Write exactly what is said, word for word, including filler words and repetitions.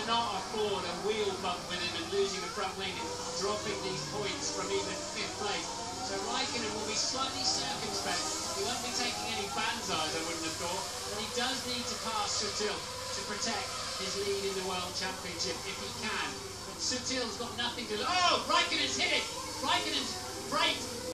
cannot afford a wheel bump with him and losing a front wing and dropping these points from even fifth place. So Raikkonen will be slightly circumspect. He won't be taking any banzais, I wouldn't have thought. But he does need to pass Sutil to protect his lead in the World Championship if he can. But Sutil's got nothing to... Oh, Raikkonen's hit it! Raikkonen's braked